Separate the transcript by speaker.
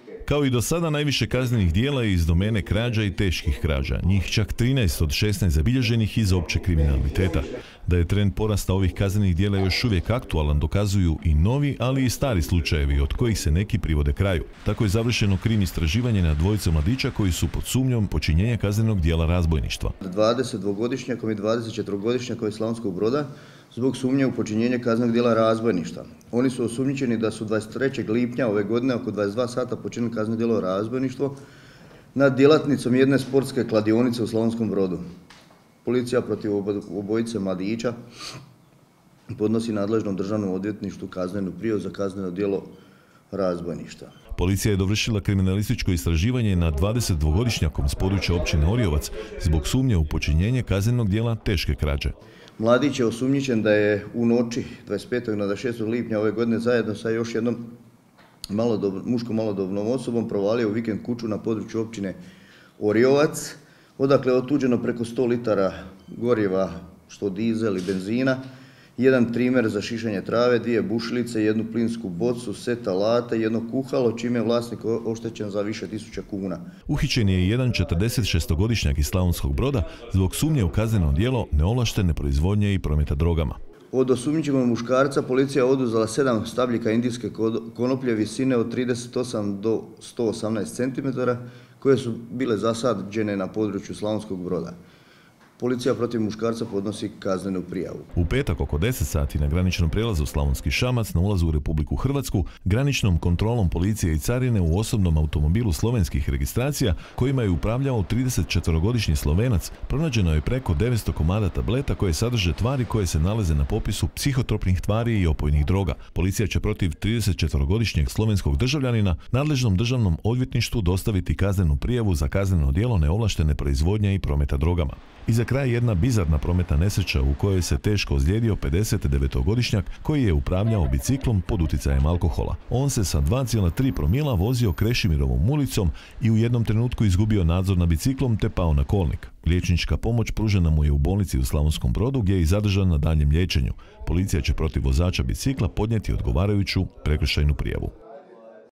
Speaker 1: Kao i do sada, najviše kaznenih dijela je iz domene krađa i teških krađa, njih čak 13 od 16 zabilježenih iz općeg kriminaliteta. Da je trend porasta ovih kaznenih dijela još uvijek aktualan dokazuju i novi, ali i stari slučajevi od kojih se neki privode kraju. Tako je završeno krim istraživanje na dvojice mladića koji su pod sumnjom počinjenja kaznenog dijela razbojništva.
Speaker 2: 22-godišnjakom i 24-godišnjakom iz Slavonskog Broda zbog sumnje u počinjenje kaznenog dijela razbojništva. Oni su osumnjičeni da su 23. lipnja ove godine oko 22 sata počinili kazneno djelo razbojništvo nad djelatnicom jedne sportske kladionice u Slavonskom Brodu. Policija protiv obojice mladića podnosi nadležnom državnom odvjetništvu kaznenu prijavu za kazneno djelo razbojništva.
Speaker 1: Policija je dovršila kriminalističko istraživanje nad 22-godišnjakom s područja općine Orjovac zbog sumnje u počinjenje kaznenog djela teške krađe.
Speaker 2: Mladić je osumnjičen da je u noći 25. na 26. lipnja ove godine zajedno sa još jednom muškom malodobnom osobom provalio u vikend kuću na području općine Orjovac, odakle je otuđeno preko 100 litara goriva, što dizel i benzina, jedan trimer za šišanje trave, 2 bušilice, jednu plinsku bocu, set alata i jedno kuhalo, čime je vlasnik oštećen za više tisuća kuna.
Speaker 1: Uhićen je i jedan 46-godišnjak iz Slavonskog Broda zbog sumnje u kazneno djelo neovlaštene proizvodnje i prometa drogama.
Speaker 2: Od osumnjičenog muškarca policija je oduzela 7 stabljika indijske konoplje visine od 38 do 118 cm koje su bile zasađene na području Slavonskog Broda. Policija protiv muškarca podnosi kaznenu prijavu.
Speaker 1: U petak oko 10 sati na graničnom prijelazu Slavonski Šamac na ulazu u Republiku Hrvatsku graničnom kontrolom policije i carine u osobnom automobilu slovenskih registracija kojima je upravljao 34-godišnji Slovenac pronađeno je preko 900 komada tableta koje sadrže tvari koje se nalaze na popisu psihotropnih tvari i opojnih droga. Policija će protiv 34-godišnjeg slovenskog državljanina nadležnom državnom odvjetništvu dostaviti kaznenu prijavu za kazneno djelo neovlaštene proizvodnje i prometa drogama. I za kraj jedna bizarna prometna nesreća u kojoj se teško ozlijedio 59-godišnjak koji je upravljao biciklom pod utjecajem alkohola. On se sa 2,3 promila vozio Krešimirovom ulicom i u jednom trenutku izgubio nadzor nad biciklom te pao na kolnik. Liječnička pomoć pružena mu je u bolnici u Slavonskom Brodu gdje je i zadržan na daljnjem liječenju. Policija će protiv vozača bicikla podnijeti odgovarajuću prekršajnu prijavu.